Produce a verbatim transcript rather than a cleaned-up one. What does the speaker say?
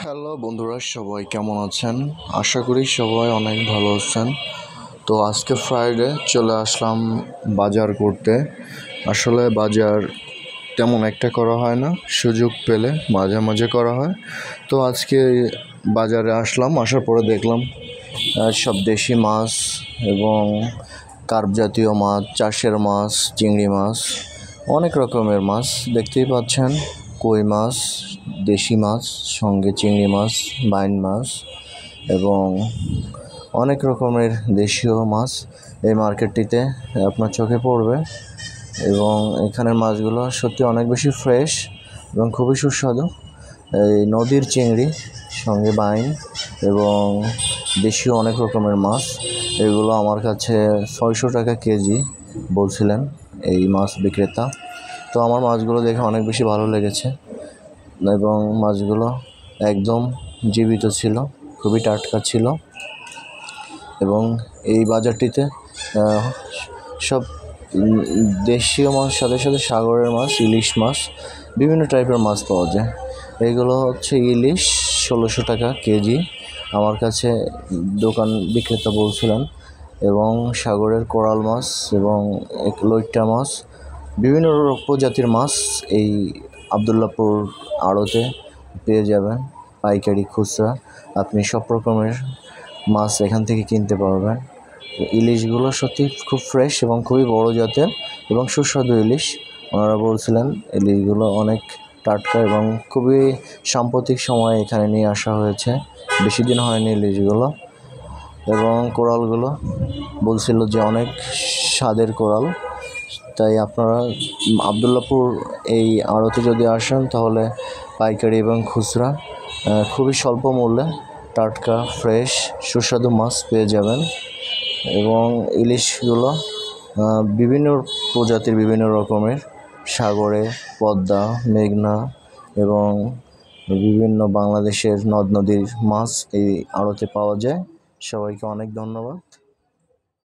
Hello বন্ধুরা, সবাই কেমন আছেন? আশা করি সবাই অনেক ভালো আছেন। তো আজকে ফ্রাইডে চলে আসলাম বাজার করতে। আসলে বাজার তেমন একটা করা হয় না, সুযোগ পেলে মাঝে মাঝে করা হয়। তো আজকে বাজারে আসলাম, আসার পরে দেখলাম সব দেশি মাছ এবং কার্প জাতীয় মাছ, চাষের মাছ, চিংড়ি মাছ, অনেক রকমের মাছ দেখতেই পাচ্ছেন। কই মাছ, দেশি মাছ, সঙ্গে চিংড়ি মাছ, বাইন মাছ এবং অনেক রকমের দেশীয় মাছ এই মার্কেটটিতে আপনার চোখে পড়বে। এবং এখানের মাছগুলো সত্যি অনেক বেশি ফ্রেশ এবং খুবই সুস্বাদু। এই নদীর চিংড়ি, সঙ্গে বাইন এবং দেশীয় অনেক রকমের মাছ, এগুলো আমার কাছে ছয়শো টাকা কেজি বলছিলেন এই মাছ বিক্রেতা। তো আমার মাছগুলো দেখে অনেক বেশি ভালো লেগেছে এবং মাছগুলো একদম জীবিত ছিল, খুবই টাটকা ছিল। এবং এই বাজারটিতে সব দেশীয় মাছ সাথে সাথে সাগরের মাছ, ইলিশ মাছ, বিভিন্ন টাইপের মাছ পাওয়া যায়। এইগুলো হচ্ছে ইলিশ ষোলোশো টাকা কেজি আমার কাছে দোকান বিক্রেতা বলছিলেন। এবং সাগরের কোরাল মাছ এবং লইট্টা মাছ, বিভিন্ন প্রজাতির মাছ এই আবদুল্লাপুর আড়তে পেয়ে যাবেন। পাইকারি, খুচরা, আপনি সব রকমের মাছ এখান থেকে কিনতে পারবেন। ইলিশগুলো সত্যি খুব ফ্রেশ এবং খুবই বড় জাতের এবং সুস্বাদু ইলিশ। ওনারা বলছিলেন ইলিশগুলো অনেক টাটকা এবং খুবই সাম্প্রতিক সময়ে এখানে নিয়ে আসা হয়েছে, বেশি দিন হয়নি ইলিশগুলো। এবং কোরালগুলো বলছিল যে অনেক স্বাদের কোরাল। তাই আপনারা আবদুল্লাপুর এই আড়তে যদি আসেন তাহলে পাইকারি এবং খুচরা খুবই স্বল্প মূল্যে টাটকা, ফ্রেশ, সুস্বাদু মাছ পেয়ে যাবেন। এবং ইলিশগুলো বিভিন্ন প্রজাতির, বিভিন্ন রকমের, সাগরে, পদ্মা, মেঘনা এবং বিভিন্ন বাংলাদেশের নদ নদীর মাছ এই আড়তে পাওয়া যায়। সবাইকে অনেক ধন্যবাদ।